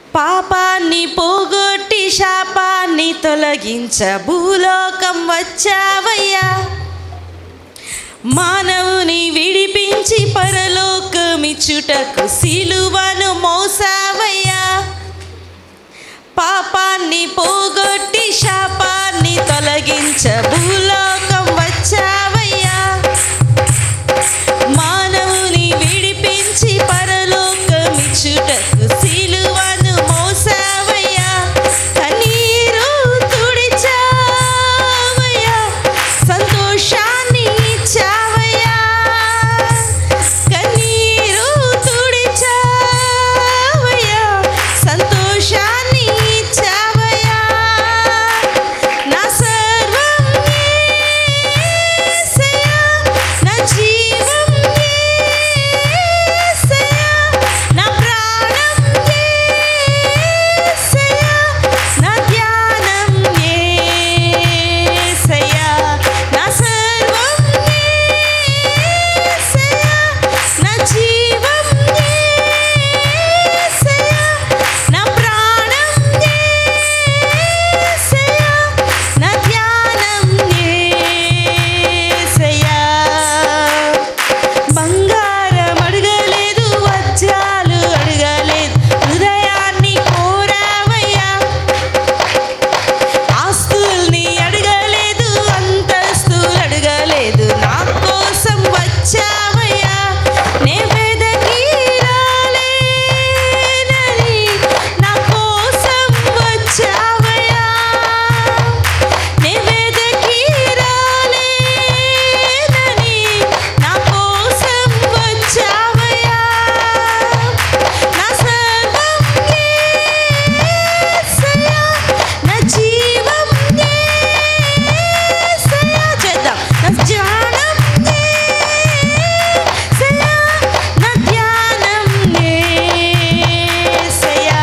పాపాన్ని పోగొట్టి శాపాన్ని తొలగించ భూలోకం వచ్చావయ్యా. మానవుని విడిపించి పరలోకమిచ్చుటకు సిలువను మోసావయ్యా. పాపాన్ని పోగొట్టి శాపాన్ని తొలగించ భూలోకం వచ్చావయ్యా. మానవుని విడిపించి పరలోకమిచ్చుటకు సిలువను మోసావయ్యా. కన్నీరు తుడిచావయ్యా, సంతోషాన్ని ఇచ్చావయ్యా. కన్నీరు తుడిచావయ్యా, సంతోషాన్ని ఇచ్చావయ్యా. నా సర్వం యేసయ్యా, నా జీవం యేసయ్యా, నా ప్రాణం యేసయ్యా, నా ధ్యానం యేసయ్యా. నా సర్వం యేసయ్యా, నా జీవం యేసయ్యా, నా ప్రాణం యేసయ్యా, నా ధ్యానం యేసయ్యా. బంగారం అడగలేదు, వజ్రాలు అడగలేదు, హృదయాన్ని కోరావయ్యా. ఆస్తుల్ని అడగలేదు, అంతస్తులు అడగలేదు, నా కోసం వచ్చావయ్యా. నే వెదకి రాలేనని నా కోసం వచ్చావయ్యా. నే వెదకి రాలేనని నా కోసం వచ్చావయ్యా. నా సర్వం యేసయ్యా, నా జీవం యేసయ్యా. చేద్దాం. నా జ్ఞానం యేసయ్యా, నా ధ్యానం యేసయ్యా.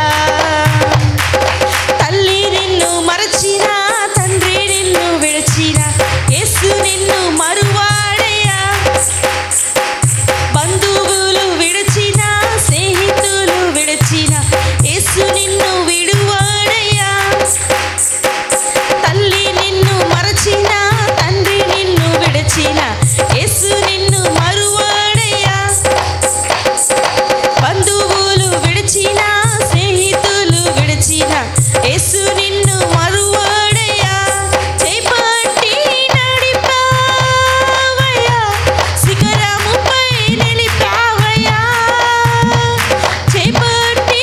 తల్లి నిన్ను మరచిన, తండ్రి నిన్ను విడిచిన, యేసు నిన్ను మరువాడయ్యా. బంధువులు విడిచిన, స్నేహితులు విడిచిన, యేసు నిన్ను విడువాడయ్యా. తల్లి నిన్ను మరచిన, తండ్రి నిన్ను విడిచిన, యేసు నిన్ను మరువాడయ్యా. బంధువులు విడిచిన, స్నేహితులు విడిచిన, యేసు నిన్ను మరువాడయ్యా. చేపట్టి నడిపావయ్యా, శిఖరముపై నిలిపావయ్యా. చేపట్టి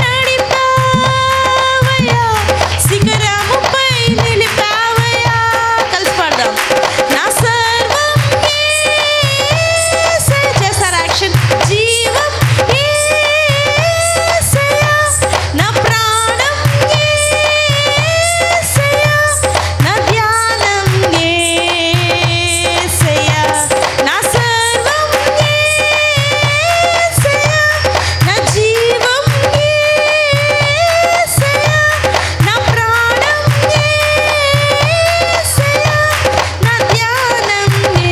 నడిపావయ్యా, శిఖరముపై నిలిపావయ్యా. కలిసి పాడదాం. నా సర్వం యేసయ్యా. చేస్తారా యాక్షన్? జీవం యేసయ్యా, నా ప్రాణం యేసయ్యా, నా ధ్యానం యేసయ్యా. నా సర్వం యేసయ్యా, నా జీవం యేసయ్యా, నా ప్రాణం యేసయ్యా, నా ధ్యానం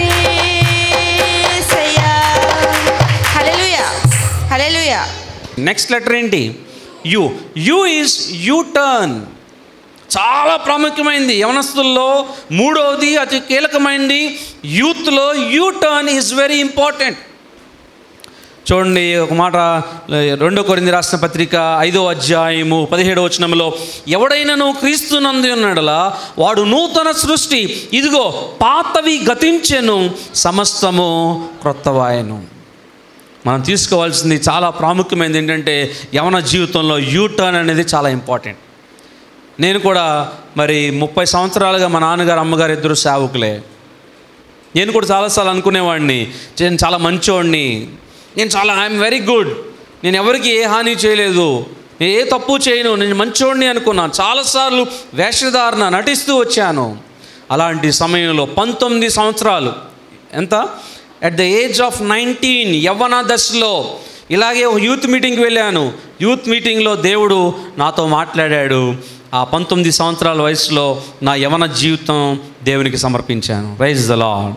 యేసయ్యా. హల్లెలూయా, హల్లెలూయా. నెక్స్ట్ లెటర్ ఏంటి? U. U is U turn. చాలా ప్రాముఖ్యమైనది. యవనస్తుల్లో మూడవది అతి కీలకమైనది. యూత్లో U turn is very important. చూడండి ఒక మాట, 2 కొరింథీ రాసిన పత్రిక 5వ అధ్యాయము 17వ వచనంలో, ఎవడైనను క్రీస్తునందు ఉన్నాడలా వాడు నూతన సృష్టి, ఇదిగో పాతవి గతించెను, సమస్తము క్రొత్తవాయెను. మనం తీసుకోవాల్సింది చాలా ప్రాముఖ్యమైనది ఏంటంటే యవన జీవితంలో యూ టర్న్ అనేది చాలా ఇంపార్టెంట్. నేను కూడా మరి 30 సంవత్సరాలుగా మా నాన్నగారు అమ్మగారు ఇద్దరు సేవకులే. నేను కూడా చాలాసార్లు అనుకునేవాడిని, నేను చాలా మంచివాడిని, నేను చాలా ఐఎమ్ వెరీ గుడ్, నేను ఎవరికి ఏ హాని చేయలేదు, నేను ఏ తప్పు చేయను, నేను మంచివాడిని అనుకున్నాను. చాలాసార్లు వేషధారణ నటిస్తూ వచ్చాను. అలాంటి సమయంలో 19 సంవత్సరాలు, ఎంత అట్ ద ఏజ్ ఆఫ్ 19, యవ్వన దశలో ఇలాగే ఒక యూత్ మీటింగ్కి వెళ్ళాను. యూత్ మీటింగ్లో దేవుడు నాతో మాట్లాడాడు. ఆ 19 సంవత్సరాల వయసులో నా యవన జీవితం దేవునికి సమర్పించాను. Praise the Lord.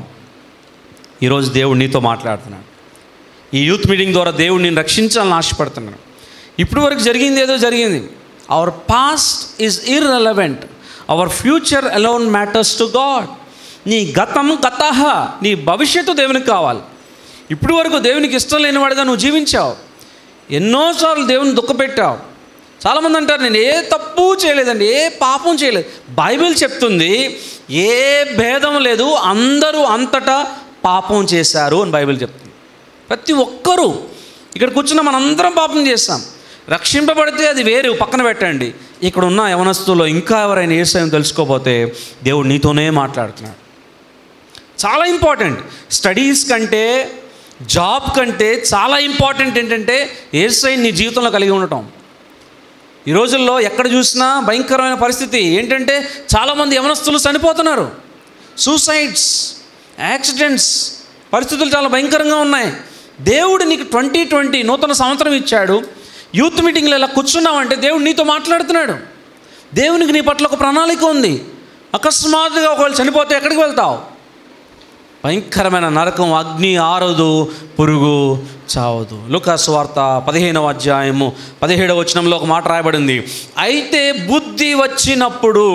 ఈరోజు దేవుడు నీతో మాట్లాడుతున్నాడు. ఈ యూత్ మీటింగ్ ద్వారా దేవుడు నేను రక్షించాలని ఆశపడుతున్నాను. ఇప్పుడు వరకు జరిగింది ఏదో జరిగింది. Our past is irrelevant, our future alone matters to God. నీ గతం గతః, నీ భవిష్యత్తు దేవునికి కావాలి. ఇప్పుడు వరకు దేవునికి ఇష్టం లేనివాడిగా నువ్వు జీవించావు, ఎన్నోసార్లు దేవుని దుఃఖపెట్టావు. చాలామంది అంటారు నేను ఏ తప్పు చేయలేదండి, ఏ పాపం చేయలేదు. బైబిల్ చెప్తుంది ఏ భేదం లేదు, అందరూ అంతటా పాపం చేశారు అని బైబిల్ చెప్తుంది. ప్రతి ఒక్కరూ ఇక్కడ కూర్చున్న మనందరం పాపం చేస్తాం. రక్షింపబడితే అది వేరు, పక్కన పెట్టండి. ఇక్కడ ఉన్న యవనస్తుల్లో ఇంకా ఎవరైనా యేసుని తెలుసుకోకపోతే దేవుడు నీతోనే మాట్లాడుతున్నాడు. చాలా ఇంపార్టెంట్. స్టడీస్ కంటే, జాబ్ కంటే చాలా ఇంపార్టెంట్ ఏంటంటే యేసుని నీ జీవితంలో కలిగి ఉండటం. ఈ రోజుల్లో ఎక్కడ చూసినా భయంకరమైన పరిస్థితి ఏంటంటే చాలామంది యవనస్తులు చనిపోతున్నారు. సూసైడ్స్, యాక్సిడెంట్స్, పరిస్థితులు చాలా భయంకరంగా ఉన్నాయి. దేవుడు నీకు 2020 నూతన సంవత్సరం ఇచ్చాడు. యూత్ మీటింగ్లో ఇలా కూర్చున్నావంటే దేవుడు నీతో మాట్లాడుతున్నాడు. దేవునికి నీ పట్ల ఒక ప్రణాళిక ఉంది. అకస్మాత్తుగా ఒకవేళ చనిపోతే ఎక్కడికి వెళ్తావు? భయంకరమైన నరకం, అగ్ని ఆరదు, పురుగు చావదు. లూకా సువార్త 15వ అధ్యాయము 17వ వచనంలో ఒక మాట రాయబడింది, అయితే బుద్ధి వచ్చినప్పుడు.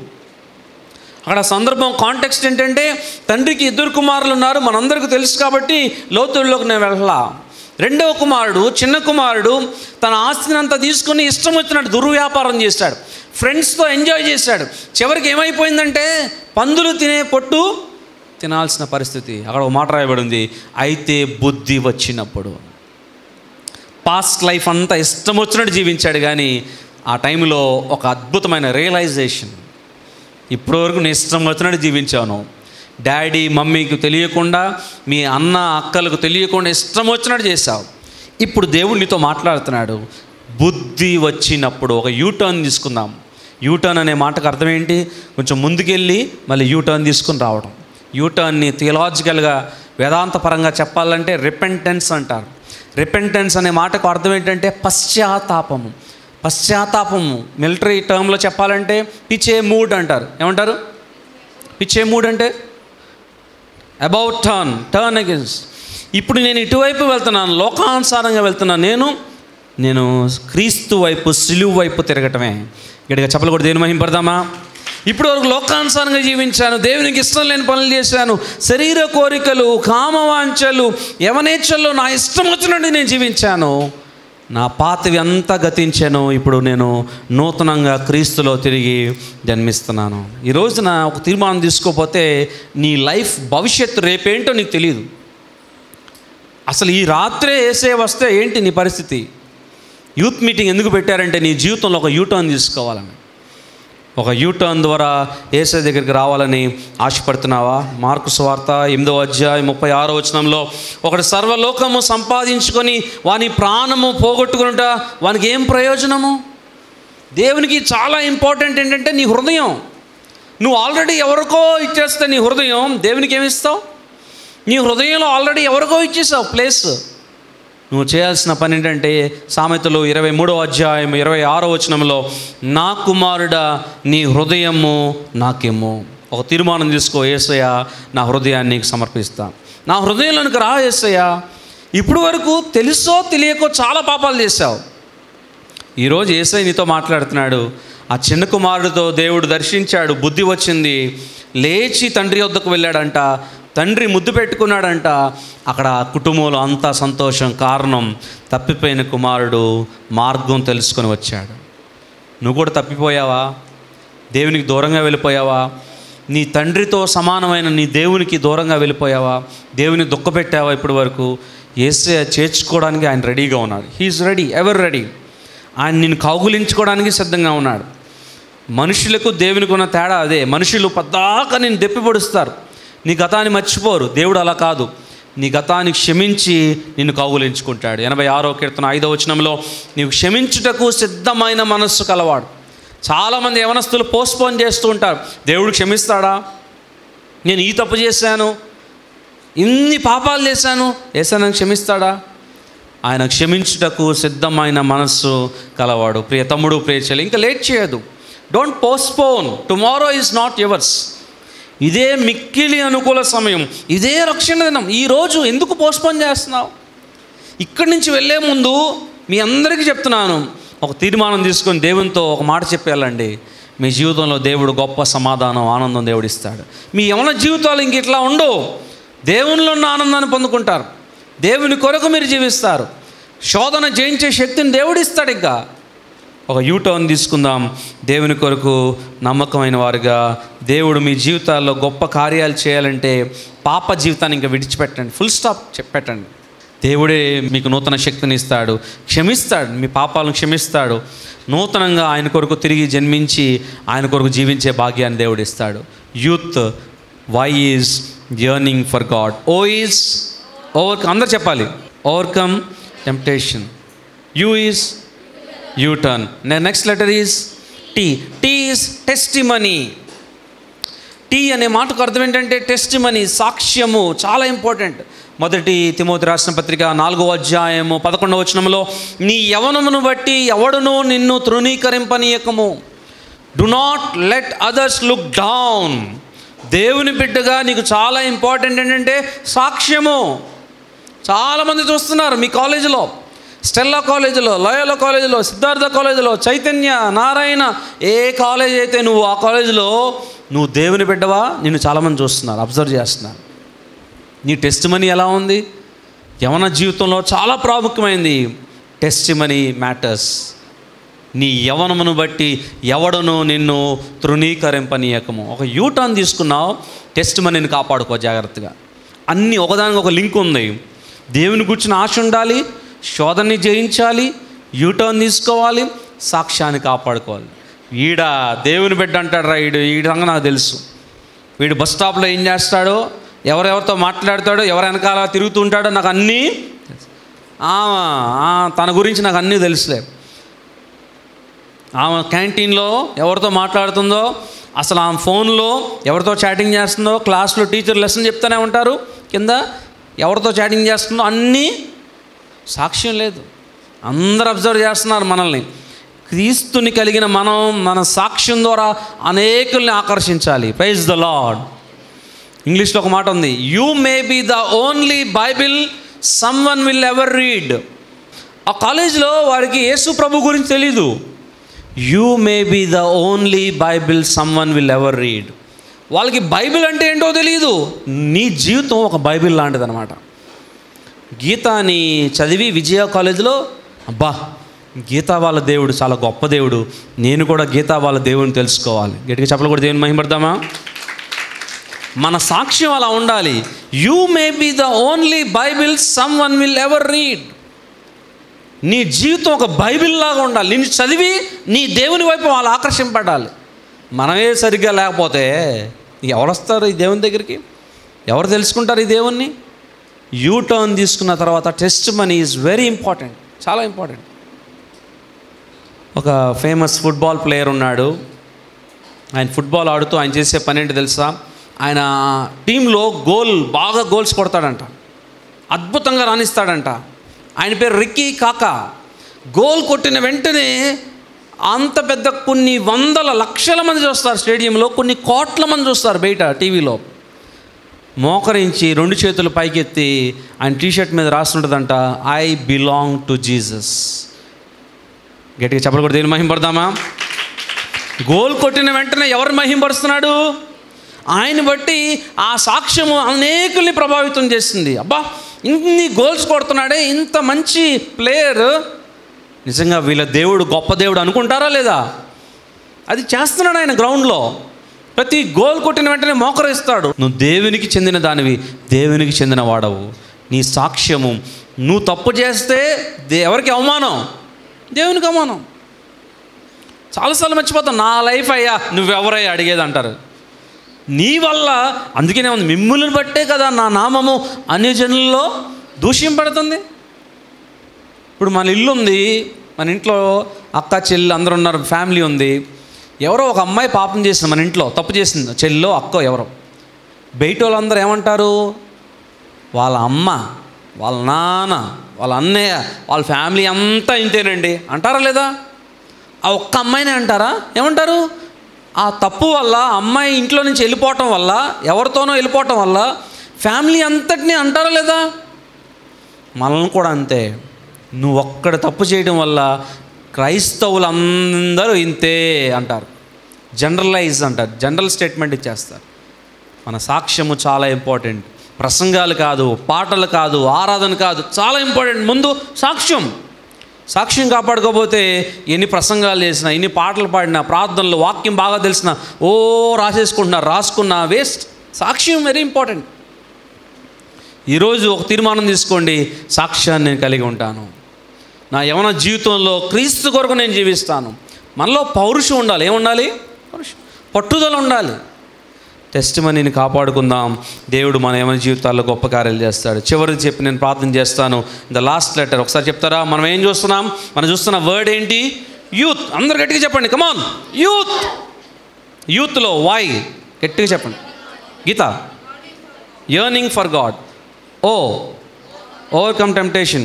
అక్కడ సందర్భం, కాంటెక్స్ట్ ఏంటంటే తండ్రికి 2 కుమారులు ఉన్నారు, మనందరికీ తెలుసు కాబట్టి లోతుల్లోకి నేను వెళ్ళా. 2వ కుమారుడు, చిన్న కుమారుడు తన ఆస్తిని అంతా తీసుకుని ఇష్టం వచ్చినట్టు దుర్వ్యాపారం చేశాడు, ఫ్రెండ్స్తో ఎంజాయ్ చేశాడు. చివరికి ఏమైపోయిందంటే పందులు తినే పొట్టు తినాల్సిన పరిస్థితి. అక్కడ ఒక మాట రాయబడింది, అయితే బుద్ధి వచ్చినప్పుడు. పాస్ట్ లైఫ్ అంతా ఇష్టం వచ్చినట్టు జీవించాడు, కానీ ఆ టైంలో ఒక అద్భుతమైన రియలైజేషన్, ఇప్పటి వరకు నేను ఇష్టం వచ్చినట్టు జీవించాను, డాడీ మమ్మీకి తెలియకుండా, మీ అన్న అక్కలకు తెలియకుండా ఇష్టం వచ్చినట్టు చేశావు. ఇప్పుడు దేవుడు నీతో మాట్లాడుతున్నాడు. బుద్ధి వచ్చినప్పుడు ఒక యూటర్న్ తీసుకుందాం. యూటర్న్ అనే మాటకు అర్థం ఏంటి? కొంచెం ముందుకెళ్ళి మళ్ళీ యూటర్న్ తీసుకుని రావడం. యూటర్న్ని థియలాజికల్గా వేదాంత పరంగా చెప్పాలంటే రిపెంటెన్స్ అంటారు. రిపెంటెన్స్ అనే మాటకు అర్థం ఏంటంటే పశ్చాత్తాపము. పశ్చాత్తాపము మిలిటరీ టర్మ్లో చెప్పాలంటే పిచే మూడ్ అంటారు. ఏమంటారు? పిచే మూడ్ అంటే అబౌట్ టర్న్ అగేన్స్. ఇప్పుడు నేను ఇటువైపు వెళ్తున్నాను, లోకానుసారంగా వెళ్తున్నాను. నేను క్రీస్తు వైపు, సిలువు వైపు తిరగటమే. గట్టిగా చెప్పలు కూడా దేని మహింపడదామా? ఇప్పుడు వరకు లోకానుసారంగా జీవించాను, దేవునికి ఇష్టం లేని పనులు చేశాను, శరీర కోరికలు, కామవాంఛలు, యవనేచ్ఛల్లో నా ఇష్టం వచ్చినట్టు నేను జీవించాను. నా పాతవి అంతా గతించాను. ఇప్పుడు నేను నూతనంగా క్రీస్తులో తిరిగి జన్మిస్తున్నాను. ఈ రోజున ఒక తీర్మానం తీసుకోకపోతే నీ లైఫ్ భవిష్యత్తు రేపేంటో నీకు తెలియదు. అసలు ఈ రాత్రే ఏసే వస్తే ఏంటి నీ పరిస్థితి? యూత్ మీటింగ్ ఎందుకు పెట్టారంటే నీ జీవితంలో ఒక యూటర్న్ తీసుకోవాలని, ఒక యూటర్న్ ద్వారా యేసయ్య దగ్గరికి రావాలని ఆశపడుతున్నావా? మార్కు సువార్త 8వ అధ్యాయం 36వ వచనంలో, ఒకటి సర్వలోకము సంపాదించుకొని వాని ప్రాణము పోగొట్టుకునుట వానికి ఏం ప్రయోజనము? దేవునికి చాలా ఇంపార్టెంట్ ఏంటంటే నీ హృదయం. నువ్వు ఆల్రెడీ ఎవరికో ఇచ్చేస్తే నీ హృదయం, దేవునికి ఏమిస్తావు? నీ హృదయంలో ఆల్రెడీ ఎవరికో ఇచ్చేసావు ప్లేస్. నువ్వు చేయాల్సిన పని ఏంటంటే సామెతలు 23వ అధ్యాయం 26వ వచనంలో, నా కుమారుడా నీ హృదయము నాకేమో. ఒక తీర్మానం తీసుకో, యేసయ్య నా హృదయాన్ని నీకు సమర్పిస్తా, నా హృదయంలోనికి రా యేసయ్య. ఇప్పుడు వరకు తెలుసో తెలియకో చాలా పాపాలు చేశావు. ఈరోజు యేసయ్య నీతో మాట్లాడుతున్నాడు. ఆ చిన్న కుమారుడితో దేవుడు దర్శించాడు, బుద్ధి వచ్చింది, లేచి తండ్రి వద్దకు వెళ్ళాడంట. తండ్రి ముద్దు పెట్టుకున్నాడంట. అక్కడ కుటుంబంలో అంతా సంతోషం. కారణం, తప్పిపోయిన కుమారుడు మార్గం తెలుసుకొని వచ్చాడు. నువ్వు కూడా తప్పిపోయావా? దేవునికి దూరంగా వెళ్ళిపోయావా? నీ తండ్రితో సమానమైన నీ దేవునికి దూరంగా వెళ్ళిపోయావా? దేవుని దుఃఖపెట్టావా? ఇప్పటి వరకు యేసయ్య చేర్చుకోవడానికి ఆయన రెడీగా ఉన్నాడు. He is ready, ever ready. ఆయన నిన్ను కౌగులించుకోవడానికి సిద్ధంగా ఉన్నాడు. మనుషులకు దేవునికి ఉన్న తేడా అదే. మనుషులు పద్దాక నిన్ను దెప్పిపొడుస్తారు, నీ గతాన్ని మర్చిపోరు. దేవుడు అలా కాదు, నీ గతాన్ని క్షమించి నిన్ను కౌగులించుకుంటాడు. 86వ కీర్తన 5వ వచనంలో, నీవు క్షమించుటకు సిద్ధమైన మనస్సు కలవాడు. చాలామంది యవనస్తులు పోస్ట్పోన్ చేస్తూ ఉంటారు. దేవుడు క్షమిస్తాడా? నేను ఈ తప్పు చేశాను, ఇన్ని పాపాలు చేశాను, యేసయ్య క్షమిస్తాడా? ఆయన క్షమించుటకు సిద్ధమైన మనస్సు కలవాడు. ప్రియ తమ్ముడు, ప్రియ చెల్లి, ఇంకా లేట్ చేయదు. Don't postpone. Tomorrow is not yours. ఇదే మిక్కిలి అనుకూల సమయం, ఇదే రక్షణ దినం. ఈరోజు ఎందుకు పోస్ట్పోన్ చేస్తున్నావు? ఇక్కడి నుంచి వెళ్ళే ముందు మీ అందరికీ చెప్తున్నాను, ఒక తీర్మానం తీసుకొని దేవునితో ఒక మాట చెప్పేయాలండి. మీ జీవితంలో దేవుడు గొప్ప సమాధానం, ఆనందం దేవుడు ఇస్తాడు. మీ యవన జీవితాలు ఇంక ఇట్లా ఉండవు. దేవునిలో ఉన్న ఆనందాన్ని పొందుకుంటారు. దేవుని కొరకు మీరు జీవిస్తారు. శోధన జయించే శక్తిని దేవుడు ఇస్తాడు. ఇంకా ఒక యూటర్న్ తీసుకుందాం. దేవుని కొరకు నమ్మకమైన వారుగా దేవుడు మీ జీవితాల్లో గొప్ప కార్యాలు చేయాలంటే పాప జీవితాన్ని ఇంకా విడిచిపెట్టండి. ఫుల్ స్టాప్ పెట్టండి. దేవుడే మీకు నూతన శక్తిని ఇస్తాడు, క్షమిస్తాడు, మీ పాపాలను క్షమిస్తాడు. నూతనంగా ఆయన కొరకు తిరిగి జన్మించి ఆయన కొరకు జీవించే భాగ్యాన్ని దేవుడు ఇస్తాడు. Youth, Y is yearning for God. O is అందరు చెప్పాలి, overcome temptation. U is U turn. Next letter is T. T is testimony. T అనే మాటకు అర్థం ఏంటంటే టెస్టిమనీ, సాక్ష్యము. చాలా ఇంపార్టెంట్. మొదటి తిమోతి రాసిన పత్రిక 4వ అధ్యాయము 11వ వచనంలో, నీ యవనమును బట్టి ఎవడునూ నిన్ను తృణీకరింపనీయకము. Do not let others look down. దేవుని బిడ్డగా నీకు చాలా ఇంపార్టెంట్ ఏంటంటే సాక్ష్యము. చాలామంది చూస్తున్నారు మీ కాలేజీలో, స్టెల్లా కాలేజీలో, లోయలా కాలేజీలో, సిద్ధార్థ కాలేజీలో, చైతన్య, నారాయణ, ఏ కాలేజ్ అయితే నువ్వు ఆ కాలేజీలో నువ్వు దేవుని బిడ్డవా, నిన్ను చాలామంది చూస్తున్నారు, అబ్జర్వ్ చేస్తున్నారు. నీ టెస్టిమనీ ఎలా ఉంది? యవన జీవితంలో చాలా ప్రాముఖ్యమైనది టెస్టిమనీ మ్యాటర్స్. నీ యవనమును బట్టి ఎవడను నిన్ను తృణీకరింపనీయకము. ఒక యూటర్న్ తీసుకున్నావు, టెస్టిమనీని కాపాడుకో జాగ్రత్తగా. అన్నీ ఒకదానికి ఒక లింక్ ఉంది. దేవుని గురించిన ఆశ ఉండాలి, శోధనని జయించాలి, యూటర్న్ తీసుకోవాలి, సాక్ష్యాన్ని కాపాడుకోవాలి. ఈడ దేవుని బిడ్డ అంటాడు రా, ఈ విధంగా నాకు తెలుసు. వీడు బస్ స్టాప్లో ఏం చేస్తాడో, ఎవరెవరితో మాట్లాడతాడో, ఎవరు వెనకాల తిరుగుతూ ఉంటాడో నాకు అన్నీ, తన గురించి నాకు అన్నీ తెలుసులే. ఆమె క్యాంటీన్లో ఎవరితో మాట్లాడుతుందో, అసలు ఆమె ఫోన్లో ఎవరితో చాటింగ్ చేస్తుందో, క్లాస్లో టీచర్ లెసన్ చెప్తూనే ఉంటారు, కింద ఎవరితో చాటింగ్ చేస్తుందో అన్నీ సాక్ష్యం లేదు. అందరు అబ్జర్వ్ చేస్తున్నారు మనల్ని. క్రీస్తుని కలిగిన మనం మన సాక్ష్యం ద్వారా అనేకుల్ని ఆకర్షించాలి. Praise the Lord. ఇంగ్లీష్లో ఒక మాట ఉంది, you may be the only Bible someone will ever read. ఆ కాలేజీలో వారికి యేసు ప్రభు గురించి తెలీదు. You may be the only Bible someone will ever read. వాళ్ళకి బైబిల్ అంటే ఏంటో తెలియదు. నీ జీవితం ఒక బైబిల్ లాంటిది అనమాట. గీతాని చదివి విజయ కాలేజీలో, అబ్బా గీతా వాళ్ళ దేవుడు చాలా గొప్ప దేవుడు, నేను కూడా గీతా వాళ్ళ దేవుడిని తెలుసుకోవాలి. గట్టిగా చెప్పలు కూడా దేవుని మహిమపడదామా? మన సాక్ష్యం అలా ఉండాలి. You may be the only Bible someone will ever read. నీ జీవితం ఒక బైబిల్ లాగా ఉండాలి. నిన్ను చదివి నీ దేవుని వైపు వాళ్ళు ఆకర్షింపడాలి. మనమే సరిగ్గా లేకపోతే ఎవరు వస్తారు ఈ దేవుని దగ్గరికి? ఎవరు తెలుసుకుంటారు ఈ దేవుణ్ణి? యూటర్న్ తీసుకున్న తర్వాత టెస్టిమనీ ఈజ్ వెరీ ఇంపార్టెంట్, చాలా ఇంపార్టెంట్. ఒక ఫేమస్ ఫుట్బాల్ ప్లేయర్ ఉన్నాడు. ఆయన ఫుట్బాల్ ఆడుతూ ఆయన చేసే పని ఏంటి తెలుసా? ఆయన టీంలో బాగా గోల్స్ కొడతాడంట, అద్భుతంగా రాణిస్తాడంట. ఆయన పేరు రిక్కీ కాకా. గోల్ కొట్టిన వెంటనే అంత పెద్ద కొన్ని వందల లక్షల మంది చూస్తారు స్టేడియంలో, కొన్ని కోట్ల మంది చూస్తారు బయట టీవీలో. మోకరించి 2 చేతులు పైకెత్తి ఆయన టీషర్ట్ మీద రాస్తుంటుందంట, ఐ బిలాంగ్ టు జీసస్. గట్టిగా చెప్పలు కూడా దేని మహింపడదామా? గోల్ కొట్టిన వెంటనే ఎవరు మహింపరుస్తున్నాడు? ఆయన బట్టి ఆ సాక్ష్యము అనేకుల్ని ప్రభావితం చేస్తుంది. అబ్బా ఇన్ని గోల్స్ కొడుతున్నాడే, ఇంత మంచి ప్లేయర్, నిజంగా వీళ్ళ దేవుడు గొప్ప దేవుడు అనుకుంటారా లేదా? అది చేస్తున్నాడు ఆయన గ్రౌండ్లో. ప్రతి గోల్ కొట్టిన వెంటనే మోకరిస్తాడు. నువ్వు దేవునికి చెందిన దానివి, దేవునికి చెందిన వాడవు. నీ సాక్ష్యము, నువ్వు తప్పు చేస్తే ఎవరికి అవమానం? దేవునికి అవమానం. చాలాసార్లు మర్చిపోతాం, నా లైఫ్ అయ్యా నువ్వెవరయ్యా అడిగేది అంటారు. నీ వల్ల, అందుకనే ఉంది, మిమ్ములను బట్టే కదా నా నామము అన్ని జనుల్లో దూషింపడుతుంది. ఇప్పుడు మన ఇల్లు ఉంది, మన ఇంట్లో అక్క చెల్లి అందరూ ఉన్నారు, ఫ్యామిలీ ఉంది. ఎవరో ఒక అమ్మాయి పాపం చేసింది, మన ఇంట్లో తప్పు చేసింది, చెల్లో అక్కో ఎవరో. బయట వాళ్ళందరూ ఏమంటారు? వాళ్ళ అమ్మ, వాళ్ళ నాన్న, వాళ్ళ అన్నయ్య, వాళ్ళ ఫ్యామిలీ అంతా ఇంతేనండి అంటారా లేదా? ఆ ఒక్క అమ్మాయినే అంటారా? ఏమంటారు? ఆ తప్పు వల్ల అమ్మాయి ఇంట్లో నుంచి వెళ్ళిపోవటం వల్ల, ఎవరితోనో వెళ్ళిపోవటం వల్ల ఫ్యామిలీ అంతటినీ అంటారా లేదా? మనల్ని కూడా అంతే. నువ్వు ఒక్కడ తప్పు చేయడం వల్ల క్రైస్తవులందరూ ఇంతే అంటారు. జనరలైజ్ అంటారు, జనరల్ స్టేట్మెంట్ ఇచ్చేస్తారు. మన సాక్ష్యము చాలా ఇంపార్టెంట్. ప్రసంగాలు కాదు, పాటలు కాదు, ఆరాధన కాదు, చాలా ఇంపార్టెంట్. ముందు సాక్ష్యం కాపాడుకోకపోతే ఎన్ని ప్రసంగాలు చేసినా, ఎన్ని పాటలు పాడినా, ప్రార్థనలు, వాక్యం బాగా తెలిసినా రాసుకున్నా వేస్ట్. సాక్ష్యం వెరీ ఇంపార్టెంట్. ఈరోజు ఒక తీర్మానం తీసుకోండి, సాక్ష్యాన్ని నేను కలిగి ఉంటాను. నా యవ్వన జీవితంలో క్రీస్తు కొరకు నేను జీవిస్తాను. మనలో పౌరుషం ఉండాలి. ఏముండాలి? పౌరుషం, పట్టుదల ఉండాలి. టెస్టిమనీని కాపాడుకుందాం. దేవుడు మన యవ్వన జీవితాల్లో గొప్ప కార్యాలు చేస్తాడు. చివరికి చెప్పి నేను ప్రార్థన చేస్తాను. ద లాస్ట్ లెటర్ ఒకసారి చెప్తారా? మనం ఏం చూస్తున్నాం? మనం చూస్తున్న వర్డ్ ఏంటి? యూత్. అందరు గట్టిగా చెప్పండి, కమాన్. యూత్. యూత్లో వై గట్టిగా చెప్పండి. గీత, yearning for God. O, overcome temptation.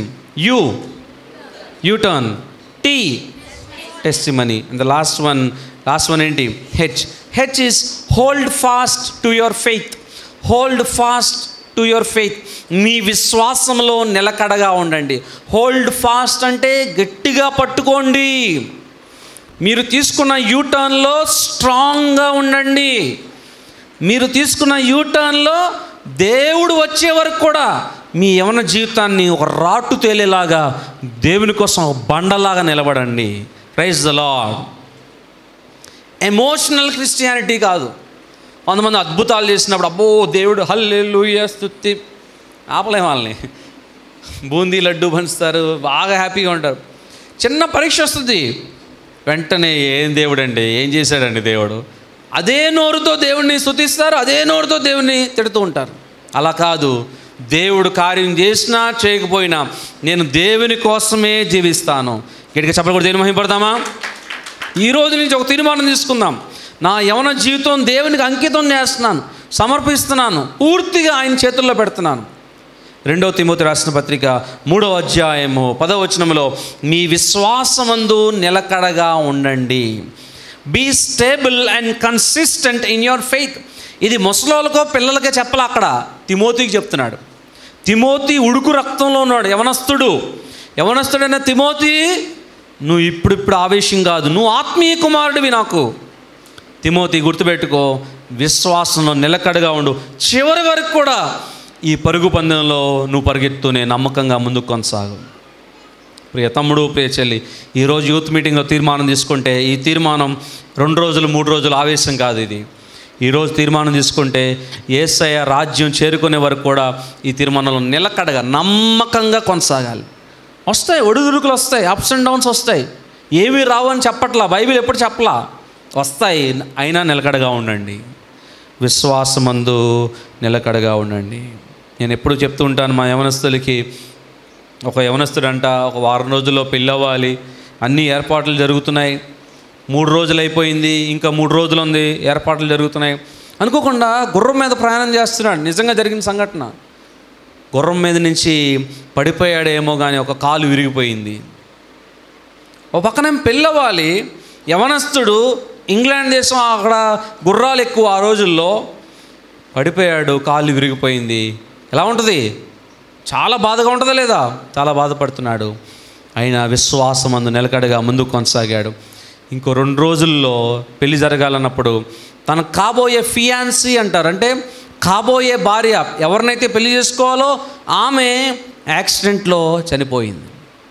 U turn. T, testimony. And the last one ఏంటి? H is hold fast to your faith. Hold fast to your faith. మీ విశ్వాసంలో నిలకడగా ఉండండి. హోల్డ్ ఫాస్ట్ అంటే గట్టిగా పట్టుకోండి. మీరు తీసుకున్న యూటర్న్లో స్ట్రాంగ్గా ఉండండి. మీరు తీసుకున్న యూటర్న్లో దేవుడు వచ్చే వరకు కూడా మీ యవ్వన జీవితాన్ని ఒక రాటు తేలేలాగా దేవుని కోసం ఒక బండలాగా నిలబడండి. Praise the Lord. Emotional Christianity కాదు. కొంతమంది అద్భుతాలు చేసినప్పుడు అబ్బో దేవుడు హల్లెలూయా స్తుతి, ఆపలేం వాళ్ళని. బూందీ లడ్డు పంచుతారు, బాగా హ్యాపీగా ఉంటారు. చిన్న పరీక్ష వస్తుంది, వెంటనే ఏం దేవుడు అండి, ఏం చేశాడండి దేవుడు, అదే నోరుతో దేవుడిని స్తుతిస్తారు, అదే నోరుతో దేవుడిని తిడుతూ ఉంటారు. అలా కాదు. దేవుడు కార్యం చేసినా చేయకపోయినా నేను దేవుని కోసమే జీవిస్తాను. గట్టిగా చెప్పలు కూడా దేవుని మహిమపడతామా? ఈరోజు నుంచి ఒక తీర్మానం తీసుకుందాం. నా యవ్వన జీవితం దేవునికి అంకితం చేస్తున్నాను, సమర్పిస్తున్నాను, పూర్తిగా ఆయన చేతుల్లో పెడుతున్నాను. 2 తిమోతి రాసిన పత్రిక 3వ అధ్యాయము 10వ వచనంలో మీ విశ్వాసమందు నిలకడగా ఉండండి. Be stable and consistent in your faith. ఇది ముసలోళ్ళకో పిల్లలకే చెప్పాలి, అక్కడ తిమోతికి చెప్తున్నాడు. తిమోతి ఉడుకు రక్తంలో ఉన్నాడు, యవనస్తుడైన తిమోతి, నువ్వు ఇప్పుడు ఆవేశం కాదు, నువ్వు ఆత్మీయ కుమారుడివి. నాకు తిమోతి గుర్తుపెట్టుకో, విశ్వాసంలో నిలకడగా ఉండు. చివరి వరకు కూడా ఈ పరుగు పందెంలో నువ్వు పరిగెత్తునే నమ్మకంగా ముందుకు కొనసాగు. ప్రియ తమ్ముడు, ప్రియ చెల్లి, ఈరోజు యూత్ మీటింగ్లో తీర్మానం తీసుకుంటే ఈ తీర్మానం 2 రోజులు 3 రోజులు ఆవేశం కాదు. ఇది ఈరోజు తీర్మానం తీసుకుంటే యేసయ్య రాజ్యం చేరుకునే వరకు కూడా ఈ తీర్మానంలో నిలకడగా నమ్మకంగా కొనసాగాలి. వస్తాయి, ఒడిదుడుకులు వస్తాయి, అప్స్ అండ్ డౌన్స్ వస్తాయి. ఏమీ రావు అని చెప్పట్లా, బైబిల్ ఎప్పుడు చెప్పలా, వస్తాయి. అయినా నిలకడగా ఉండండి. విశ్వాసమందు నిలకడగా ఉండండి. నేను ఎప్పుడు చెప్తూ ఉంటాను మా యవనస్తులకి, ఒక యవనస్తుడంట ఒక వారం రోజుల్లో పెళ్ళి అవ్వాలి, అన్ని ఏర్పాట్లు జరుగుతున్నాయి, 3 రోజులు అయిపోయింది, ఇంకా 3 రోజులు ఉంది, ఏర్పాట్లు జరుగుతున్నాయి. అనుకోకుండా గుర్రం మీద ప్రయాణం చేస్తున్నాడు. నిజంగా జరిగిన సంఘటన. గుర్రం మీద నుంచి పడిపోయాడేమో కానీ ఒక కాలు విరిగిపోయింది. ఒక పక్కన పెళ్ళి అవ్వాలి, యవనస్తుడు, ఇంగ్లాండ్ దేశం, అక్కడ గుర్రాలు ఎక్కువ ఆ రోజుల్లో, పడిపోయాడు, కాలు విరిగిపోయింది. ఎలా ఉంటుంది? చాలా బాధగా ఉంటుందా లేదా? చాలా బాధపడుతున్నాడు. అయినా విశ్వాసమందు నిలకడగా ముందుకు కొనసాగాడు. ఇంకో 2 రోజుల్లో పెళ్లి జరగాలన్నప్పుడు తన కాబోయే ఫియాన్సీ అంటారు, అంటే కాబోయే భార్య, ఎవరినైతే పెళ్లి చేసుకోవాలో ఆమె యాక్సిడెంట్లో చనిపోయింది.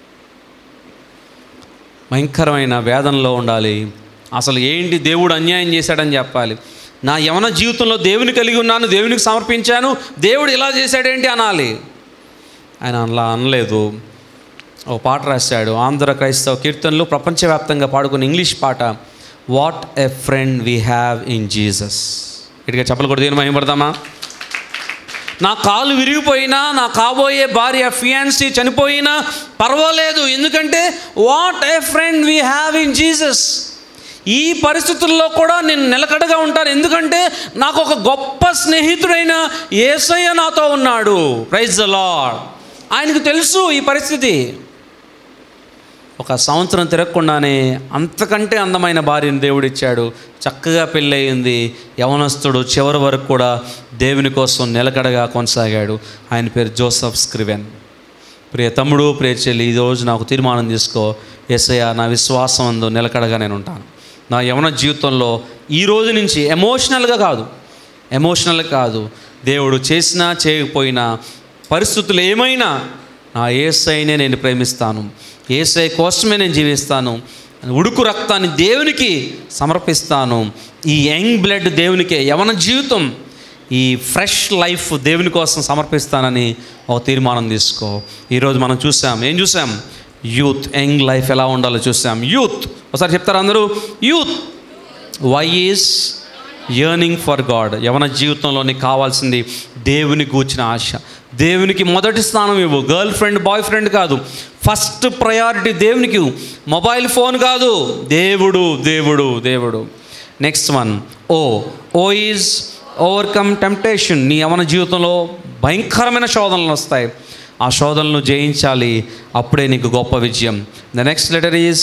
భయంకరమైన వేదనలో ఉండాలి. అసలు ఏంటి దేవుడు అన్యాయం చేశాడని చెప్పాలి. నా యవన జీవితంలో దేవుని కలిగి ఉన్నాను, దేవునికి సమర్పించాను, దేవుడు ఇలా చేశాడేంటి అనాలి. ఆయన అలా అనలేదు. ఒక పాట రాశాడు, ఆంధ్ర క్రైస్తవ కీర్తనలు ప్రపంచవ్యాప్తంగా పాడుకున్న ఇంగ్లీష్ పాట, what a friend we have in Jesus. ఇటుగా చెప్పలు కూడా దేని మహిమపడతామా? నా కాలు విరిగిపోయినా, నా కాబోయే భార్య ఫియాన్సీ చనిపోయినా పర్వాలేదు, ఎందుకంటే what a friend we have in Jesus. ఈ పరిస్థితుల్లో కూడా నేను నిలకడగా ఉంటాను, ఎందుకంటే నాకు ఒక గొప్ప స్నేహితుడైన యేసయ్య నాతో ఉన్నాడు. Praise the Lord. ఆయనకు తెలుసు ఈ పరిస్థితి. 1 సంవత్సరం తిరగకుండానే అంతకంటే అందమైన భార్యను దేవుడిచ్చాడు. చక్కగా పెళ్ళయింది. యవనస్తుడు చివరి వరకు కూడా దేవుని కోసం నిలకడగా కొనసాగాడు. ఆయన పేరు జోసెఫ్ స్క్రివెన్. ప్రియ తమ్ముడు, ప్రియ చెల్లి, ఈరోజు నాకు తీర్మానం తీసుకో, యేసయ్య నా విశ్వాసం అందు నిలకడగా నేను ఉంటాను. నా యవన జీవితంలో ఈ రోజు నుంచి ఎమోషనల్గా కాదు, దేవుడు చేసినా చేయకపోయినా పరిస్థితులు ఏమైనా నా యేసయ్యనే నేను ప్రేమిస్తాను, యేసయ్య కోసమే నేను జీవిస్తాను, ఉడుకు రక్తాన్ని దేవునికి సమర్పిస్తాను, ఈ యంగ్ బ్లడ్ దేవునికే, యవన జీవితం, ఈ ఫ్రెష్ లైఫ్ దేవుని కోసం సమర్పిస్తానని ఒక తీర్మానం తీసుకో. ఈరోజు మనం ఏం చూసాం? యూత్, యంగ్ లైఫ్ ఎలా ఉండాలో చూసాం. యూత్ ఒకసారి చెప్తారు అందరూ, youth. Y is yearning for God. యవన జీవితంలో నీకు కావాల్సింది దేవుని గూర్చిన ఆశ. దేవునికి మొదటి స్థానం ఇవ్వు. గర్ల్ ఫ్రెండ్, బాయ్ ఫ్రెండ్ కాదు, ఫస్ట్ ప్రయారిటీ దేవునికి. మొబైల్ ఫోన్ కాదు, దేవుడు దేవుడు దేవుడు. Next one, O is overcome temptation. నీ యవన జీవితంలో భయంకరమైన శోధనలు వస్తాయి, ఆ శోధనలను జయించాలి, అప్పుడే నీకు గొప్ప విజయం. The next letter is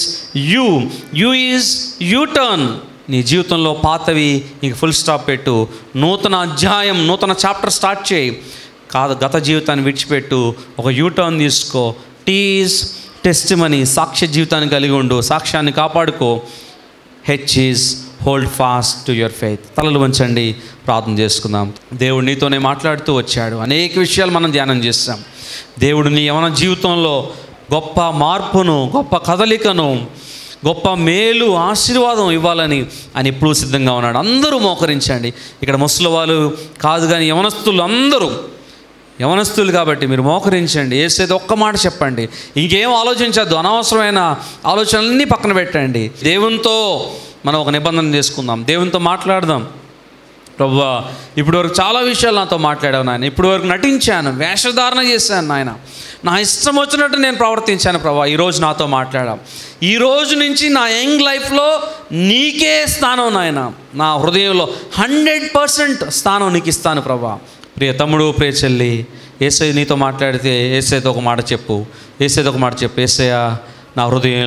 U is U turn. నీ జీవితంలో పాతవి ఇంక ఫుల్ స్టాప్ పెట్టు, నూతన అధ్యాయం, నూతన చాప్టర్ స్టార్ట్ చేయి. గత జీవితాన్ని విడిచిపెట్టు, ఒక యూ టర్న్ తీసుకో. T is testimony. సాక్ష్య జీవితాన్ని కలిగి ఉండు, సాక్ష్యాన్ని కాపాడుకో. H is hold fast to your faith. తలలు వంచండి, ప్రార్థన చేసుకుందాం. దేవుడు నీతోనే మాట్లాడుతూ వచ్చాడు, అనేక విషయాలు మనం ధ్యానం చేస్తాం. దేవుడు నీ యవన జీవితంలో గొప్ప మార్పును, గొప్ప కదలికను, గొప్ప మేలు, ఆశీర్వాదం ఇవ్వాలని ఆయన ఎప్పుడూ సిద్ధంగా ఉన్నాడు. అందరూ మోకరించండి. ఇక్కడ ముసలి వాళ్ళు కాదు కానీ యవనస్తులు అందరూ, యవనస్తులు కాబట్టి మీరు మోకరించండి. యేసయ్యతో ఒక్క మాట చెప్పండి, ఇంకేం ఆలోచించద్దు, అనవసరమైన ఆలోచనలన్నీ పక్కన పెట్టండి. దేవునితో మనం ఒక నిబంధన చేసుకుందాం, దేవునితో మాట్లాడదాం. ప్రభువా, ఇప్పటివరకు చాలా విషయాలు నాతో మాట్లాడావు నాయన, ఇప్పటివరకు నటించాను, వేషధారణ చేశాను నాయన, నా ఇష్టం వచ్చినట్టు నేను ప్రవర్తించాను ప్రభువా, ఈరోజు నాతో మాట్లాడాం. ఈ రోజు నుంచి నా యంగ్ లైఫ్లో నీకే స్థానం నాయన, నా హృదయంలో 100% స్థానం నీకు ఇస్తాను ప్రభువా. ప్రియ తమ్ముడు, ప్రియ చెల్లి, యేసయ్య నీతో మాట్లాడితే యేసయ్యతో ఒక మాట చెప్పు, యేసయ్య నా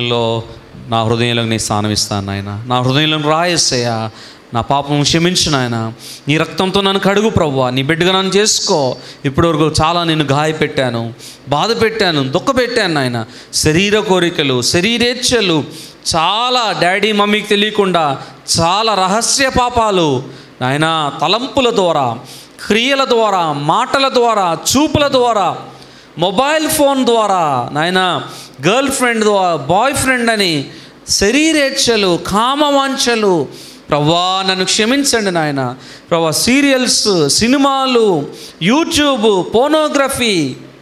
హృదయంలో నీ స్థానం ఇస్తాను నాయన, నా హృదయంలో రా యేసయ్య, నా పాపం క్షమించు నాయన, నీ రక్తంతో నన్ను కడుగు ప్రభువా, నీ బిడ్డగా నన్ను చేసుకో. ఇప్పటివరకు చాలా నేను గాయపెట్టాను, బాధ పెట్టాను, దుఃఖపెట్టాను నాయన. శరీర కోరికలు, శరీరేచ్ఛలు, చాలా డాడీ మమ్మీకి తెలియకుండా చాలా రహస్య పాపాలు నాయన, తలంపుల ద్వారా, క్రియల ద్వారా, మాటల ద్వారా, చూపుల ద్వారా, మొబైల్ ఫోన్ ద్వారా నాయన, గర్ల్ ఫ్రెండ్ ద్వారా, బాయ్ ఫ్రెండ్ అని శరీరేచ్ఛలు, కామవాంఛలు ప్రభువా నన్ను క్షమించండి నాయన. ప్రభువా, సీరియల్స్, సినిమాలు, యూట్యూబ్, పోర్నోగ్రఫీ,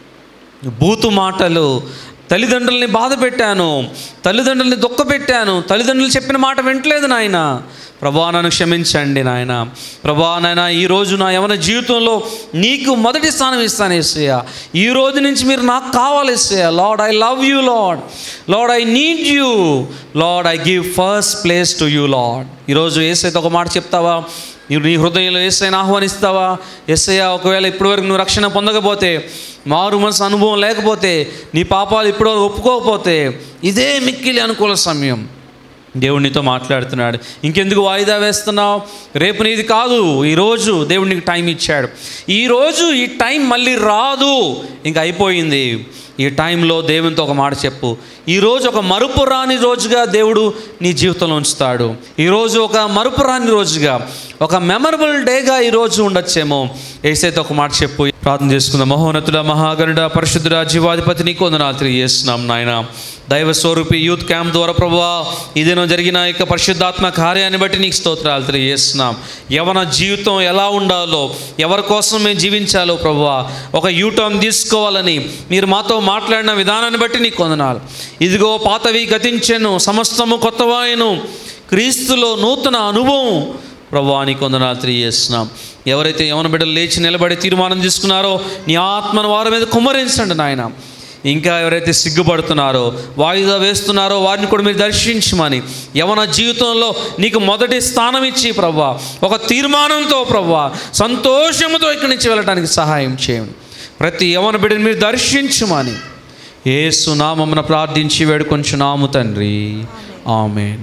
బూతు మాటలు, తల్లిదండ్రుల్ని బాధ పెట్టాను, తల్లిదండ్రుల్ని దుఃఖపెట్టాను, తల్లిదండ్రులు చెప్పిన మాట వింటలేదు నాయన. ప్రభువా నన్ను క్షమించండి నాయన. ప్రభువా నాయన, ఈరోజు నా యవన జీవితంలో నీకు మొదటి స్థానం ఇస్తాను యేసయ్య. ఈ రోజు నుంచి మీరు నాకు కావాలి Yesayya. Lord, I love you Lord. Lord, I need you Lord. I give first place to you Lord. ఈరోజు యేసయ్యతో ఒక మాట చెప్తావా? నీ హృదయంలో యేసయ్యను ఆహ్వానిస్తావా? యేసయ్య, ఒకవేళ ఇప్పటివరకు నువ్వు రక్షణ పొందకపోతే, మారు మనసు అనుభవం లేకపోతే, నీ పాపాలు ఇప్పటివరకు ఒప్పుకోకపోతే, ఇదే మిక్కిలి అనుకూల సమయం. దేవుడు నీతో మాట్లాడుతున్నాడు. ఇంకెందుకు వాయిదా వేస్తున్నావు? రేపు నీది కాదు, ఈరోజు దేవుడు నీకు టైం ఇచ్చాడు. ఈరోజు ఈ టైం మళ్ళీ రాదు, ఇంకా అయిపోయింది. ఈ టైంలో దేవునితో ఒక మాట చెప్పు. ఈరోజు ఒక మరుపురాని రోజుగా దేవుడు నీ జీవితంలో ఉంచుతాడు. ఈరోజు ఒక మరుపురాని రోజుగా, ఒక మెమరబుల్ డేగా ఈరోజు ఉండొచ్చేమో. యేసయ్యతో ఒక మాట చెప్పు. ప్రార్థన చేసుకుందాం. మహోన్నతుడా, మహాగణుడా, పరిశుద్ధుడా, జీవాధిపతి, నీకు వందనాలు తెలియజేస్తున్నాం నాయన. దైవ స్వరూపి యూత్ క్యాంప్ ద్వారా ప్రభువా, ఈ దినం జరిగిన యొక్క పరిశుద్ధాత్మ కార్యాన్ని బట్టి నీకు స్తోత్రాలు తెలియజేస్తున్నాం. యవన జీవితం ఎలా ఉండాలో, ఎవరి కోసం మేము జీవించాలో ప్రభువా, ఒక యూటర్న్ తీసుకోవాలని మీరు మాతో మాట్లాడిన విధానాన్ని బట్టి నీకు వందనాలు. ఇదిగో పాతవి గతించెను, సమస్తము కొత్తవాయను, క్రీస్తులో నూతన అనుభవం ప్రభువా నీకు వందనాలు తెలియజేస్తున్నాం. ఎవరైతే యవన బిడ్డలు లేచి నిలబడి తీర్మానం తీసుకున్నారో నీ ఆత్మను వారి మీద కుమ్మరించండి నాయన. ఇంకా ఎవరైతే సిగ్గుపడుతున్నారో, వాయిదా వేస్తున్నారో వారిని కూడా మీరు దర్శించమని, యవన జీవితంలో నీకు మొదటి స్థానం ఇచ్చి ప్రభువా, ఒక తీర్మానంతో ప్రభువా, సంతోషంతో ఇక్కడి నుంచి వెళ్ళడానికి సహాయం చేయండి. ప్రతి యవన బిడ్డని మీరు దర్శించమని యేసు నామమున ప్రార్థించి వేడుకొంచున్నాము తండ్రి. ఆమేన్.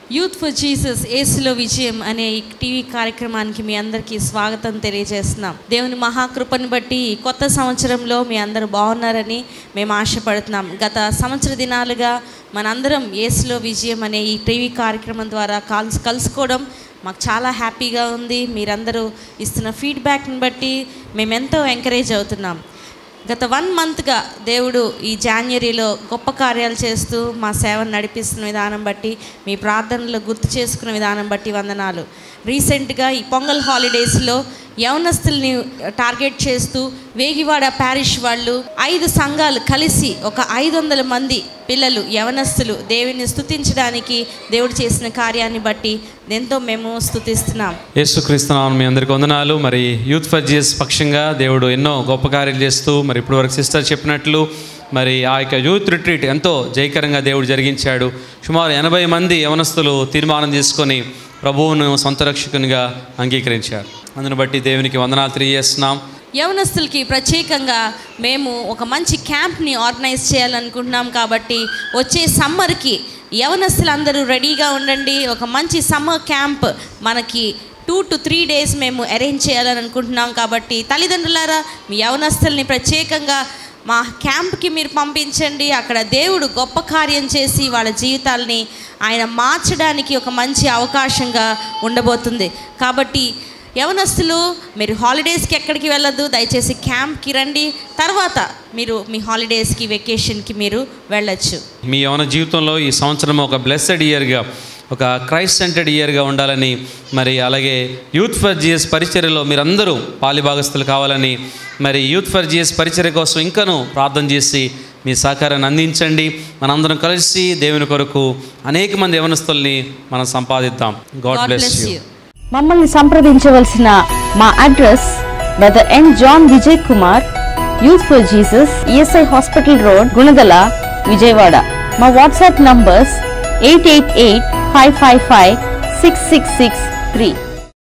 యూత్ ఫర్ జీసస్ యేసులో విజయం అనే ఈ టీవీ కార్యక్రమానికి మీ అందరికీ స్వాగతం తెలియజేస్తున్నాం. దేవుని మహాకృపను బట్టి ఈ కొత్త సంవత్సరంలో మీ అందరూ బాగున్నారని మేము ఆశపడుతున్నాం. గత సంవత్సర దినాలుగా మనందరం యేసులో విజయం అనే ఈ టీవీ కార్యక్రమం ద్వారా కలుసుకోవడం మాకు చాలా హ్యాపీగా ఉంది. మీరందరూ ఇస్తున్న ఫీడ్బ్యాక్ని బట్టి మేమెంతో ఎంకరేజ్ అవుతున్నాం. గత 1 మంత్గా దేవుడు ఈ జాన్వరిలో గొప్ప కార్యాలు చేస్తూ మా సేవను నడిపిస్తున్న విధానం బట్టి, మీ ప్రార్థనలో గుర్తు చేసుకున్న విధానం బట్టి వందనాలు. రీసెంట్గా ఈ పొంగల్ హాలిడేస్లో యవనస్తుల్ని టార్గెట్ చేస్తూ వేగివాడ ప్యారిష్ వాళ్ళు 5 సంఘాలు కలిసి ఒక 500 మంది పిల్లలు యవనస్తులు దేవుని స్తుతించడానికి దేవుడు చేసిన కార్యాన్ని బట్టి ఎంతో మేము స్తుతిస్తున్నాం. యేసుక్రీస్తు నామమున మీ అందరికీ వందనాలు. మరి యూత్ ఫర్ జీసస్ పక్షంగా దేవుడు ఎన్నో గొప్ప కార్యాలు చేస్తూ, మరి ఇప్పుడు వరకు సిస్టర్ చెప్పినట్లు మరి ఆ యొక్క యూత్ రిట్రీట్ ఎంతో జయకరంగా దేవుడు జరిగించాడు. సుమారు 80 మంది యవనస్తులు తీర్మానం తీసుకొని ప్రభువును సొంత రక్షకునిగా అంగీకరించారు. అందును బట్టి దేవునికి వందనాలు తెలియజేస్తున్నాం. యవనస్తులకి ప్రత్యేకంగా మేము ఒక మంచి క్యాంప్ని ఆర్గనైజ్ చేయాలనుకుంటున్నాం. కాబట్టి వచ్చే సమ్మర్కి యవనస్తులందరూ రెడీగా ఉండండి. ఒక మంచి సమ్మర్ క్యాంప్ మనకి 2 to 3 days మేము అరేంజ్ చేయాలని అనుకుంటున్నాం. కాబట్టి తల్లిదండ్రులారా, మీ యవనస్తుల్ని ప్రత్యేకంగా మా క్యాంప్కి మీరు పంపించండి. అక్కడ దేవుడు గొప్ప కార్యం చేసి వాళ్ళ జీవితాలని ఆయన మార్చడానికి ఒక మంచి అవకాశంగా ఉండబోతుంది. కాబట్టి యవనస్తులు, మీరు హాలిడేస్కి ఎక్కడికి వెళ్ళొద్దు, దయచేసి క్యాంప్కి రండి. తర్వాత మీరు మీ హాలిడేస్కి, వెకేషన్కి మీరు వెళ్ళొచ్చు. మీ యవన జీవితంలో ఈ సంవత్సరం ఒక బ్లెస్సెడ్ ఇయర్గా, ఒక క్రైస్ట్ సెంటర్డ్ ఇయర్గా ఉండాలని, మరి అలాగే యూత్ ఫర్ జీసస్ పరిచర్యలో మీరందరూ పాలిభాగస్తులు కావాలని, మరి యూత్ ఫర్ జీసస్ పరిచర్య కోసం ఇంకనూ ప్రార్థన చేసి మీ సహకారాన్ని అందించండి. మనందరం కలిసి దేవుని కొరకు అనేక మంది యవనస్తుల్ని మనం సంపాదిద్దాం. God bless you. మమ్మల్ని సంప్రదించవలసిన మా address brother N John Vijay Kumar, youth for Jesus, ESI hospital road, Gunadala, Vijayawada. మా వాట్సాప్ నంబర్స్ 888-555-6663.